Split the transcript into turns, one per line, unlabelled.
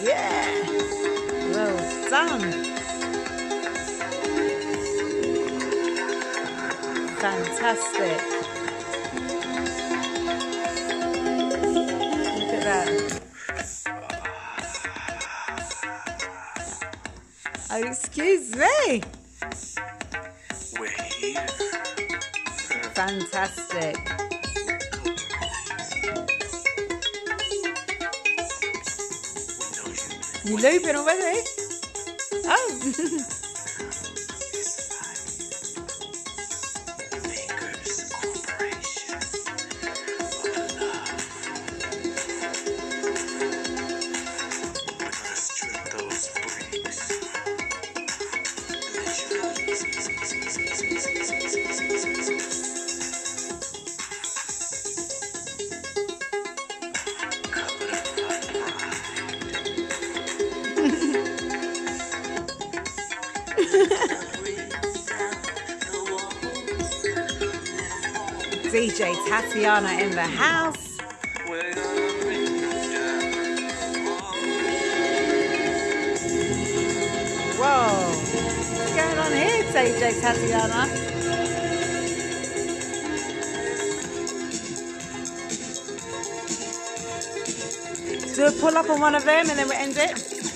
Yeah. Well done. Fantastic. Look at that. Oh, excuse me.
Wait.
Fantastic. You looping already? Oh. DJ Tatiana in the house. Whoa, what's going on here, DJ Tatiana? Do a pull up on one of them and then we end it.